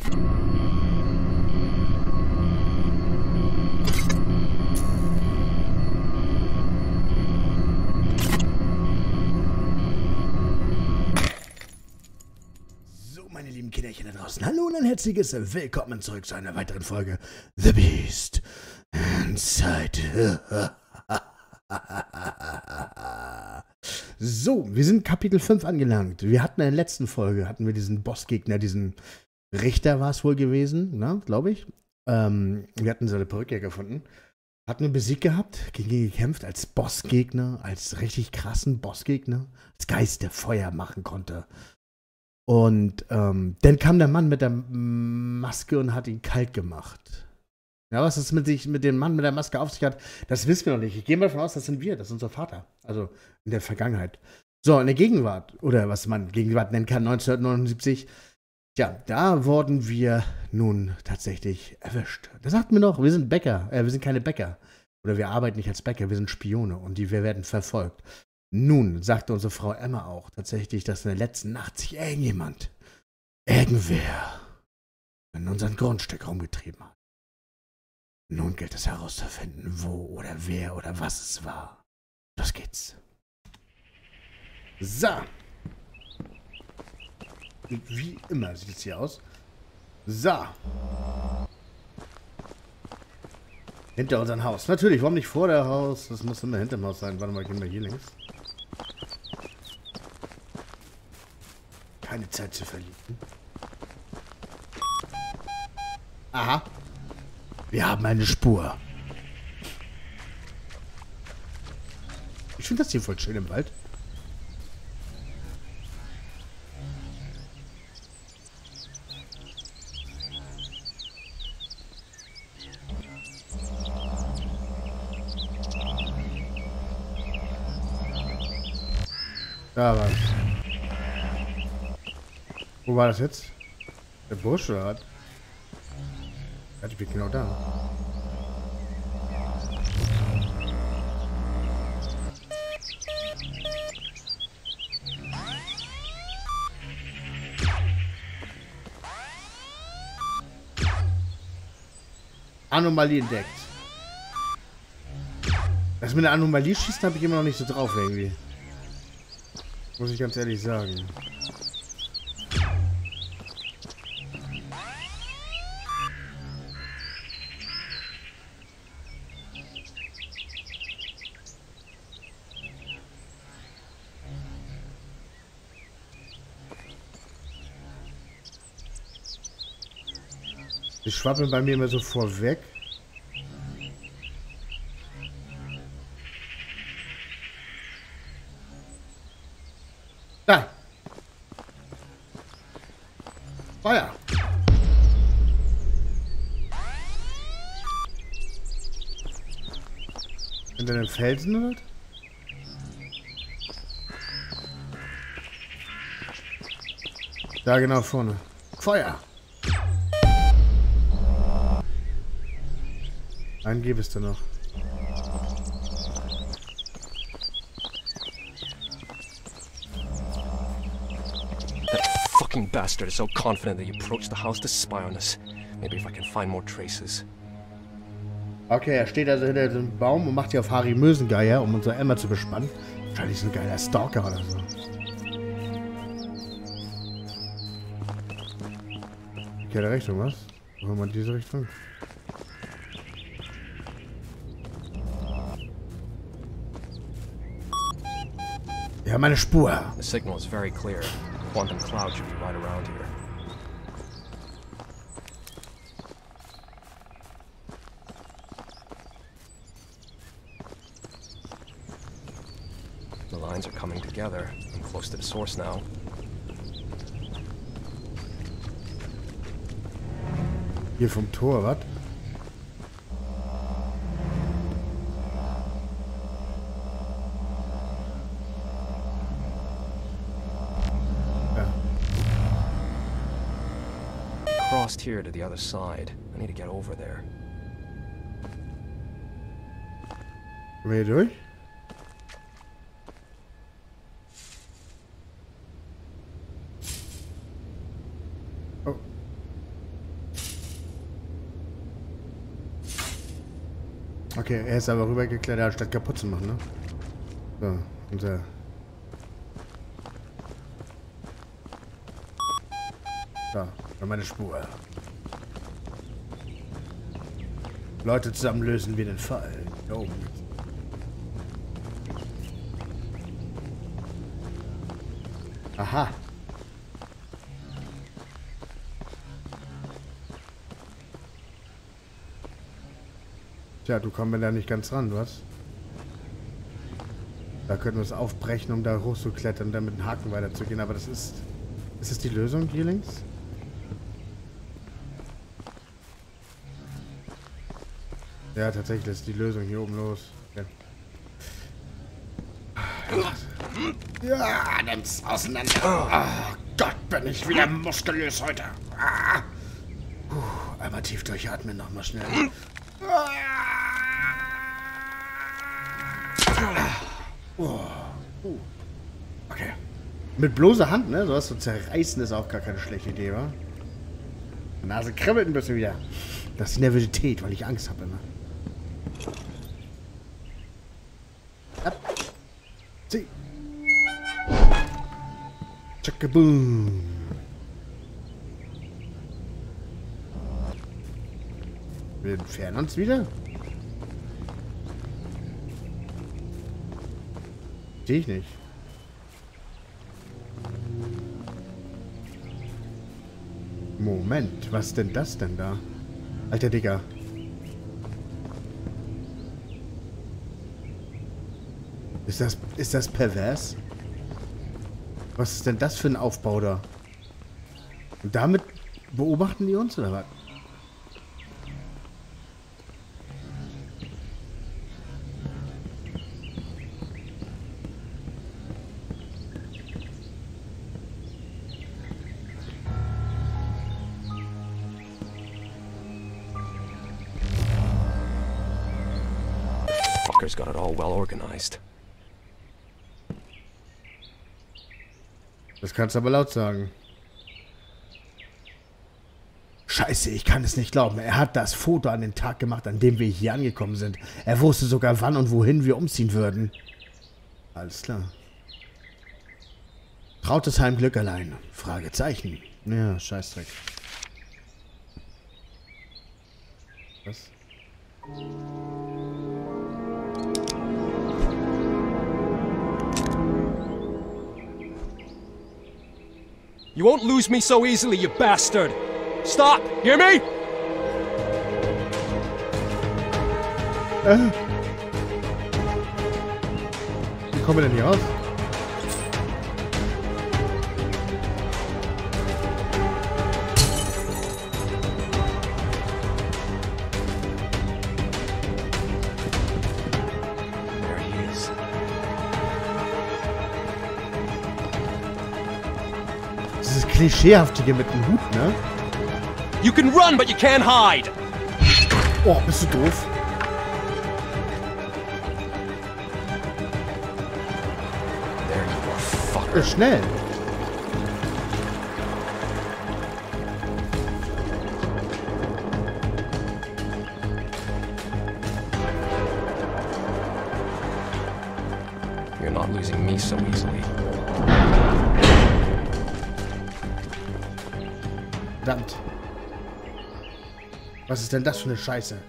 Meine lieben Kinderchen da draußen, hallo und ein herzliches Willkommen zurück zu einer weiteren Folge The Beast Inside. So, wir sind Kapitel 5 angelangt. Wir hatten in der letzten Folge, diesen Bossgegner, diesen Richter war es wohl gewesen, ne, glaube ich. Wir hatten seine Perücke gefunden. Hatten wir besiegt gehabt, gegen ihn gekämpft als Bossgegner, als richtig krassen Bossgegner, als Geist, der Feuer machen konnte. Und dann kam der Mann mit der Maske und hat ihn kalt gemacht. Ja, was es mit dem Mann mit der Maske auf sich hat, das wissen wir noch nicht. Ich gehe mal davon aus, das sind wir, das ist unser Vater. Also in der Vergangenheit. So, in der Gegenwart, oder was man Gegenwart nennen kann, 1979, ja, da wurden wir nun tatsächlich erwischt. Da sagten wir noch, wir sind Bäcker, wir sind keine Bäcker. Oder wir arbeiten nicht als Bäcker, wir sind Spione und wir werden verfolgt. Nun sagte unsere Frau Emma auch tatsächlich, dass in der letzten Nacht sich irgendwer in unserem Grundstück rumgetrieben hat. Nun gilt es herauszufinden, wo oder wer oder was es war. Los geht's. So. Wie immer sieht es hier aus. So. Hinter unserem Haus. Natürlich, warum nicht vor der Haus? Das muss immer hinter dem Haus sein. Warte mal, gehen wir hier links. Keine Zeit zu verlieren. Aha. Wir haben eine Spur. Ich finde das hier voll schön im Wald. Da war es. Wo war das jetzt? Der Busch oder was? Ja, ich bin genau da. Anomalie entdeckt. Das mit der Anomalie schießen habe ich immer noch nicht so drauf irgendwie. Muss ich ganz ehrlich sagen. Die schwappeln bei mir immer so vorweg. Da! Feuer! Hinter den Felsen oder? Da genau vorne. Feuer! Einen gäbe es da noch. That fucking bastard is so confident that he approached the house to spy on us. Maybe if I can find more traces. Okay, er steht also hinter dem Baum und macht hier auf Harry Mösengeier, um unsere Emma zu bespannen. Wahrscheinlich so ein geiler Stalker oder so. Okay, der Richtung, was? Machen wir mal in diese Richtung. Wir haben eine Spur. The signal is very clear. Quantum Cloud should be right around here. The lines are coming together. I'm close to the source now. Hier vom Tor, was? Crossed here to the other side. I need to get over there. Gehen wir hier durch? Oh. Okay, er ist aber rübergeklettert, statt kaputt zu machen, ne? So, unser... So, dann meine Spur. Leute, zusammen lösen wir den Fall. Oh. Aha. Tja, du kommst mir da nicht ganz ran, was? Da könnten wir es aufbrechen, um da hochzuklettern und dann mit dem Haken weiterzugehen, aber das ist... Ist es die Lösung hier links? Ja, tatsächlich ist die Lösung hier oben los. Okay. Ja, nimm's auseinander. Oh Gott, bin ich wieder muskulös heute. Einmal tief durchatmen, nochmal schnell. Okay. Mit bloßer Hand, ne? Sowas zu zerreißen ist auch gar keine schlechte Idee, wa? Die Nase kribbelt ein bisschen wieder. Das ist die Nervosität, weil ich Angst habe immer. Ab. Zieh. Tschakkaboom. Wir entfernen uns wieder? Sehe ich nicht. Moment, was ist denn das denn da? Alter Digga. Ist das pervers? Was ist denn das für ein Aufbau da? Und damit beobachten die uns, oder was? Fuckers got it all well organized. Das kannst du aber laut sagen. Scheiße, ich kann es nicht glauben. Er hat das Foto an den Tag gemacht, an dem wir hier angekommen sind. Er wusste sogar, wann und wohin wir umziehen würden. Alles klar. Trautesheim Glück allein? Fragezeichen. Ja, Scheißdreck. Was? You won't lose me so easily, you bastard! Stop! Hear me? Wie kommen wir denn hier raus? There he is. Dieses Klischeehaftige mit dem Hut, ne? You can run, but you can't hide! Oh, bist du doof? There you are, fucker. Schnell. You're not losing me so easily. Verdammt. Was ist denn das für eine Scheiße?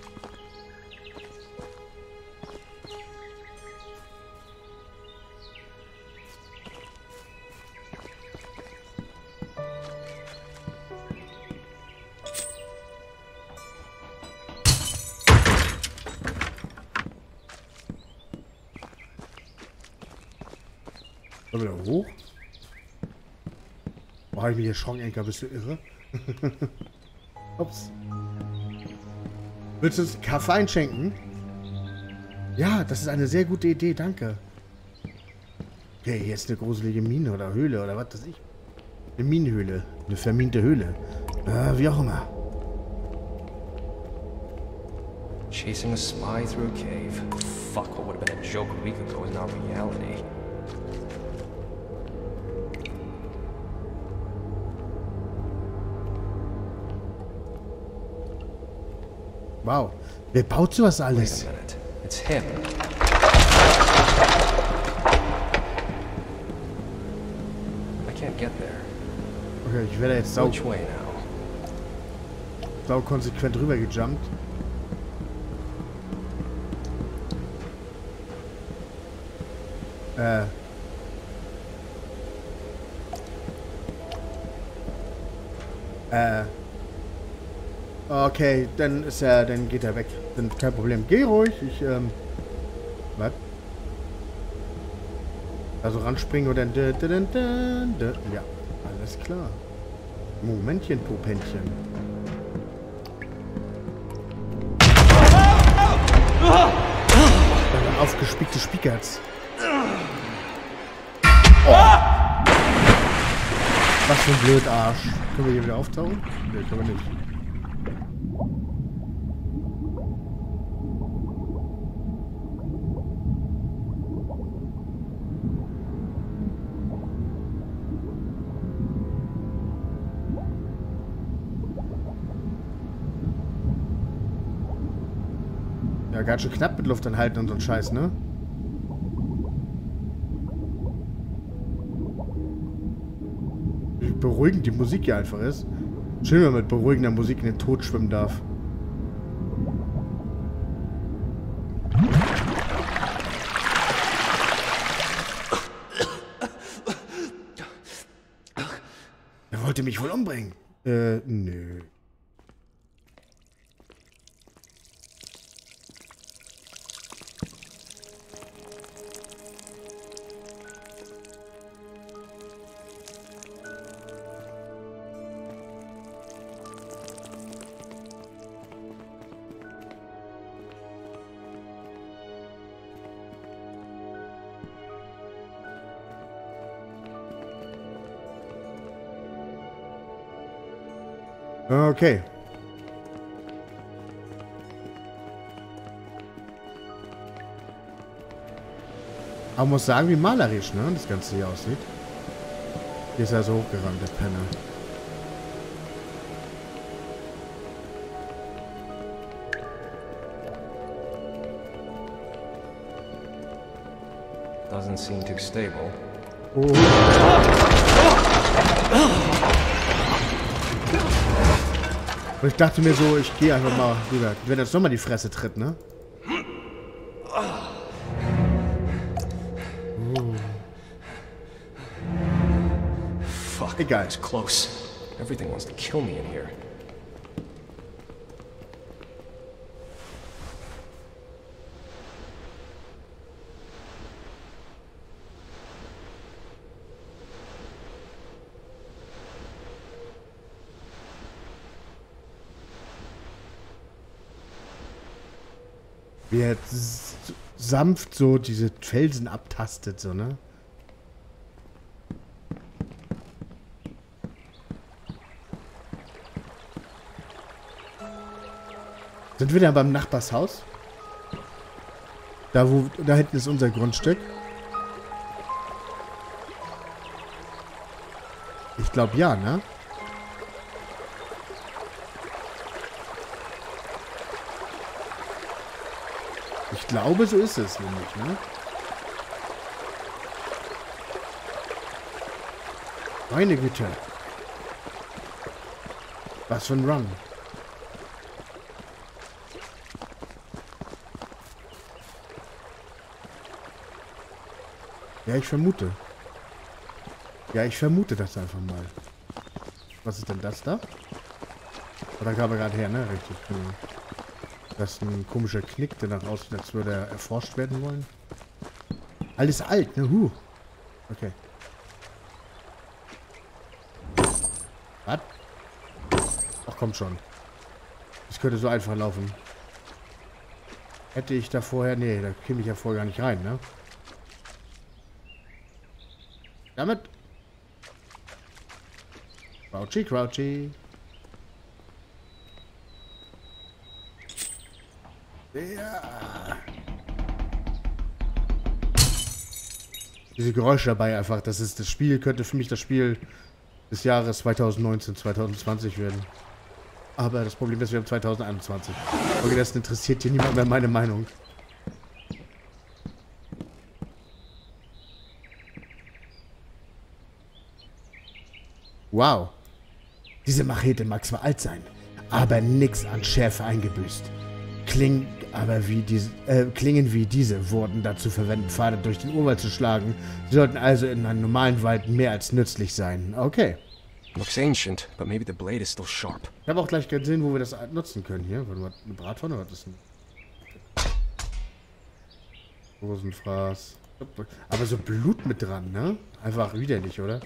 Wieder hoch? Oh, hab ich mich erschrocken, Enker, bist du irre? Ups. Willst du uns einen Kaffee einschenken? Ja, das ist eine sehr gute Idee, danke. Okay, hier ist eine gruselige Mine oder Höhle oder was weiß ich. Eine Minenhöhle. Eine verminte Höhle. Wie auch immer. Chasing a spy through a cave. Fuck, what would have been a joke a week ago is now reality. Wow. Wer baut sowas Wait alles? a minute. It's him. I can't get there. Okay, ich werde jetzt Which way now? konsequent rüber gejumpt. Okay, dann geht er weg. Dann kein Problem. Geh ruhig, was? Also ranspringen und dann, ja, alles klar. Momentchen, Popentchen. Aufgespickte Spiekers. Oh. Was für ein blöd Arsch. Können wir hier wieder auftauchen? Ne, können wir nicht. Ja, ganz schön knapp mit Luft anhalten und so ein Scheiß, ne? Wie beruhigend die Musik hier einfach ist. Schön, wenn man mit beruhigender Musik in den Tod schwimmen darf. Er wollte mich wohl umbringen. Nö. Okay. Aber man muss sagen, wie malerisch, ne, das Ganze hier aussieht. Hier ist er so hochgerannt, der Penner. Doesn't seem too stable. Oh. Und ich dachte mir so, ich gehe einfach mal rüber. Wenn das nochmal die Fresse tritt, ne? Fuck. Egal. It's close. Everything wants to kill me in here. Wie er sanft so diese Felsen abtastet, so, ne? Sind wir dann beim Nachbarshaus? Da hinten ist unser Grundstück. Ich glaube ja, ne? Ich glaube, so ist es nämlich, ne? Meine Güte. Was für ein Run. Ja, ich vermute. Ja, ich vermute das einfach mal. Was ist denn das da? Oder kam er gerade her, ne? Richtig. Genau. Das ist ein komischer Knick, der nach aussieht, als würde er erforscht werden wollen. Alles alt, ne? Okay. Was? Ach, kommt schon. Das könnte so einfach laufen. Hätte ich da vorher... Nee, da käme ich ja vorher gar nicht rein, ne? Damit. Crouchy, crouchy. Ja. Diese Geräusche dabei einfach, das ist das Spiel, könnte für mich das Spiel des Jahres 2019, 2020 werden. Aber das Problem ist, wir haben 2021. Okay, das interessiert hier niemand mehr meine Meinung. Wow. Diese Machete mag zwar alt sein, aber nix an Schärfe eingebüßt. Klingen wie diese wurden dazu verwendet, Pfade durch den Urwald zu schlagen. Sie sollten also in einem normalen Wald mehr als nützlich sein. Okay. Looks ancient, but maybe the blade is still sharp. Ich habe auch gleich gesehen, wo wir das nutzen können hier. Warte mal, eine Bratpfanne, was ist denn? Rosenfraß. Aber so Blut mit dran, ne? Einfach widerlich, oder?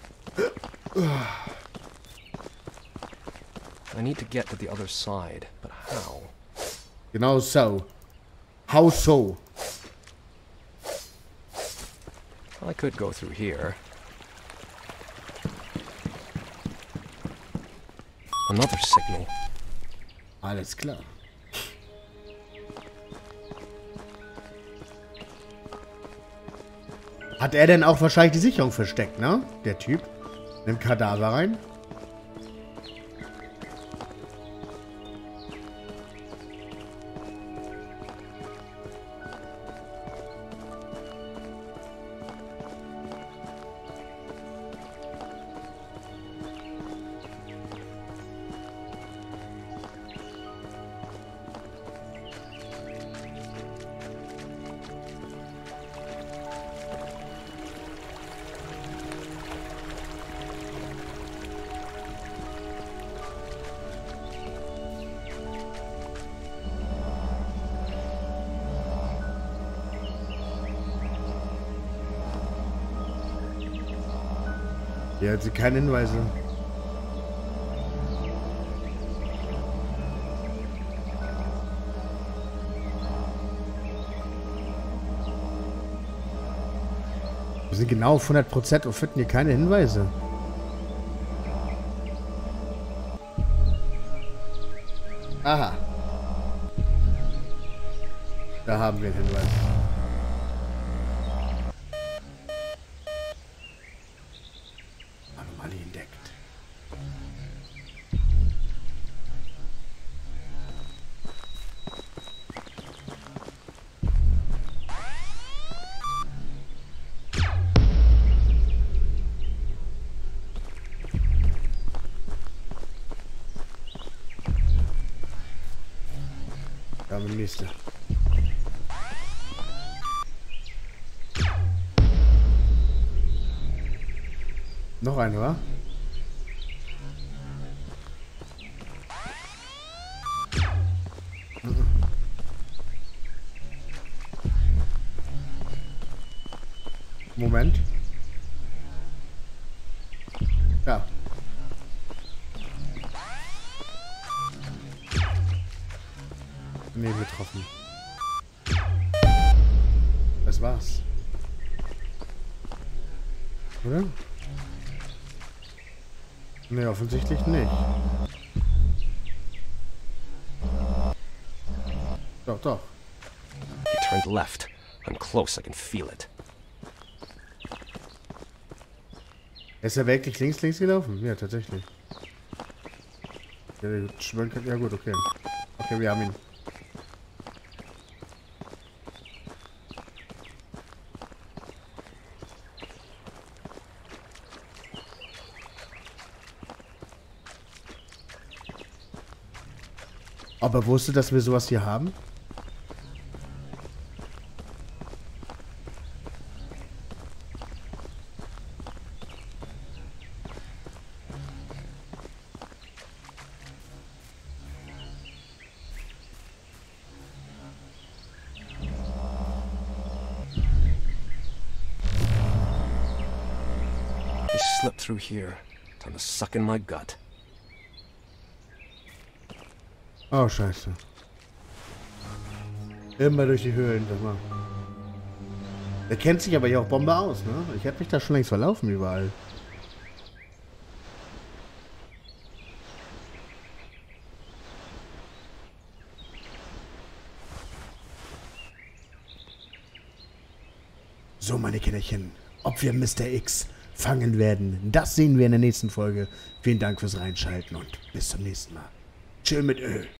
I need to get to the other side, but how? Genau so. How so? I could go through here. Another signal. Alles klar. Hat er denn auch wahrscheinlich die Sicherung versteckt, ne? Der Typ. Nimmt Kadaver rein. Ja, hat sie keine Hinweise. Wir sind genau auf 100% und finden hier keine Hinweise. Aha. Da haben wir einen Hinweis. Anomalie entdeckt. Da haben wir die nächste. Noch eine, wa? Moment. Ja. Nebel getroffen. Das war's. Oder? Ne, offensichtlich nicht. Doch, doch. He turned left. I'm close, I can feel it. Ist er wirklich links gelaufen? Ja, tatsächlich. Ja gut, okay. Okay, wir haben ihn. Aber wusstest du, dass wir sowas hier haben? He slipped through here. Time to suck in my gut. Oh, scheiße. Immer durch die Höhlen, sag mal. Der kennt sich aber hier auch Bombe aus, ne? Ich hätte mich da schon längst verlaufen überall. So, meine Kinderchen, ob wir Mr. X fangen werden, das sehen wir in der nächsten Folge. Vielen Dank fürs Reinschalten und bis zum nächsten Mal. Chill mit Öl.